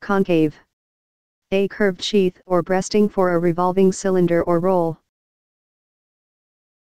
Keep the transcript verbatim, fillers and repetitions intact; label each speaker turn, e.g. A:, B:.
A: Concave. A curved sheath or breasting for a revolving cylinder or roll.